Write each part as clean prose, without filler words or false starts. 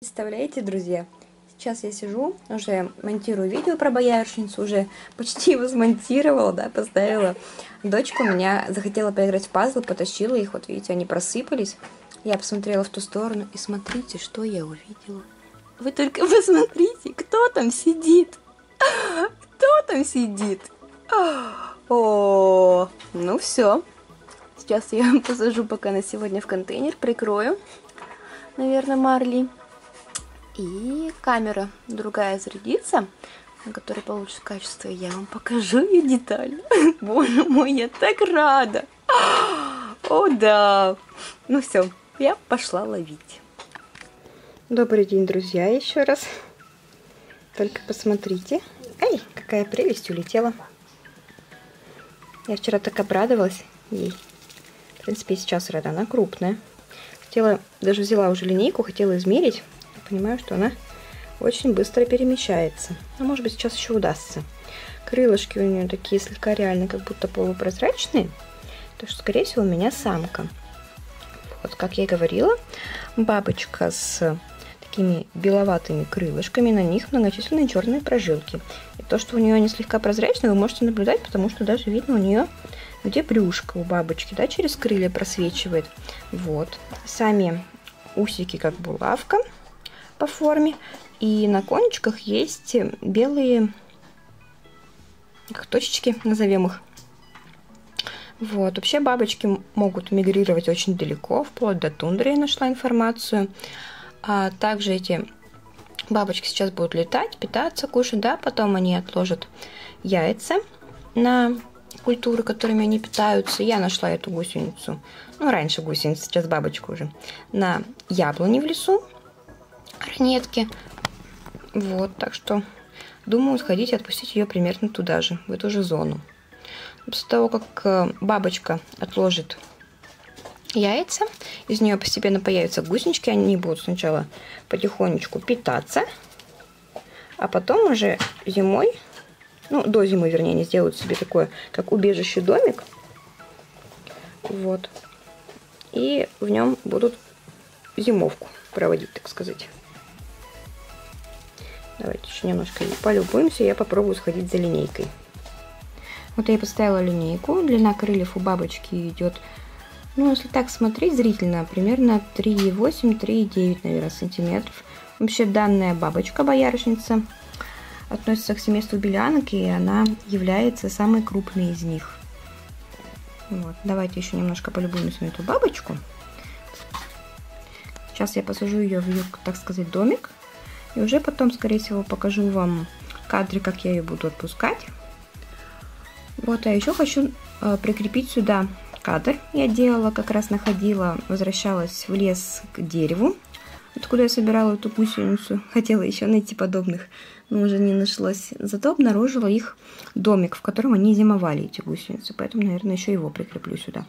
Представляете, друзья, сейчас я сижу, уже монтирую видео про боярышницу, уже почти его смонтировала, да, поставила. Дочка у меня захотела поиграть в пазлы, потащила их, вот видите, они просыпались. Я посмотрела в ту сторону, и смотрите, что я увидела. Вы только посмотрите, кто там сидит. Кто там сидит? О, ну все. Сейчас я посажу пока на сегодня в контейнер, прикрою, наверное, марлей. И камера другая зарядится, на которой получше качество, и я вам покажу ее детально. Боже мой, я так рада. О, да. Ну все, я пошла ловить. Добрый день, друзья, еще раз. Только посмотрите. Ай, какая прелесть улетела. Я вчера так обрадовалась ей. В принципе, сейчас рада, она крупная. Хотела, даже взяла уже линейку, хотела измерить. Понимаю, что она очень быстро перемещается. А может быть, сейчас еще удастся. Крылышки у нее такие слегка реально, как будто полупрозрачные. Так что, скорее всего, у меня самка. Вот, как я и говорила, бабочка с такими беловатыми крылышками, на них многочисленные черные прожилки. И то, что у нее они слегка прозрачные, вы можете наблюдать, потому что даже видно у нее, где брюшко у бабочки, да, через крылья просвечивает. Вот. Сами усики как булавка по форме, и на кончиках есть белые точечки, назовем их. Вот. Вообще бабочки могут мигрировать очень далеко, вплоть до тундры, я нашла информацию. А также эти бабочки сейчас будут летать, питаться, кушать, да, потом они отложат яйца на культуры, которыми они питаются. Я нашла эту гусеницу, ну, раньше гусеница, сейчас бабочка уже, на яблоне в лесу, ранетки. Вот, так что думаю сходить и отпустить ее примерно туда же, в эту же зону. После того, как бабочка отложит яйца, из нее постепенно появятся гусенички, они будут сначала потихонечку питаться, а потом уже зимой, ну, до зимы, вернее, они сделают себе такое, как убежище домик. Вот. И в нем будут зимовку проводить, так сказать. Давайте еще немножко полюбуемся, я попробую сходить за линейкой. Вот я поставила линейку. Длина крыльев у бабочки идет, ну, если так смотреть зрительно, примерно 3,8-3,9, наверное, сантиметров. Вообще данная бабочка, боярышница, относится к семейству белянок, и она является самой крупной из них. Вот. Давайте еще немножко полюбуемся на эту бабочку. Сейчас я посажу ее в ее, так сказать, домик. И уже потом, скорее всего, покажу вам кадры, как я ее буду отпускать. Вот, а еще хочу прикрепить сюда кадр. Я делала, как раз находила, возвращалась в лес к дереву, откуда я собирала эту гусеницу. Хотела еще найти подобных, но уже не нашлось. Зато обнаружила их домик, в котором они зимовали, эти гусеницы. Поэтому, наверное, еще его прикреплю сюда.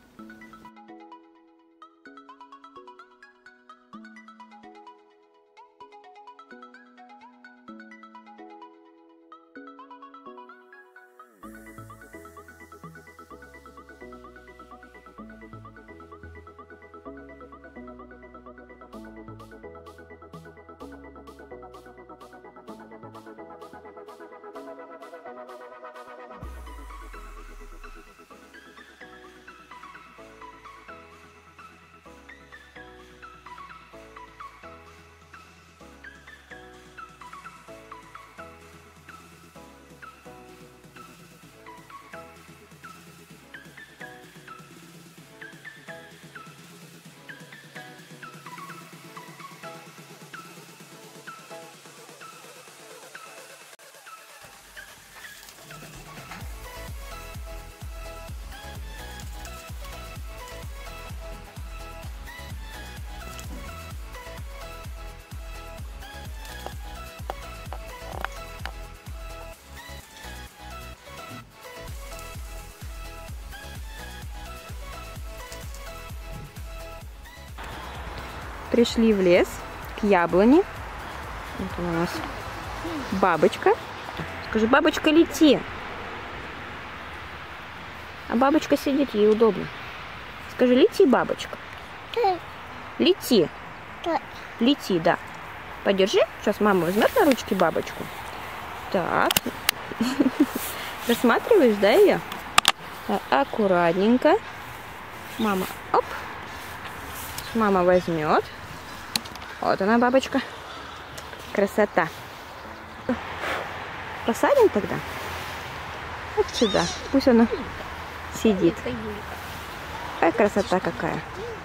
Пришли в лес к яблоне. Вот у нас бабочка. Скажи, бабочка, лети. А бабочка сидит, ей удобно. Скажи, лети, бабочка. Лети. Лети, да. Подержи. Сейчас мама возьмет на ручки бабочку. Так. Рассматриваешь, да, ее? Аккуратненько. Мама, оп. Мама возьмет. Вот она, бабочка. Красота. Посадим тогда? Вот сюда. Пусть она сидит. Какая красота какая.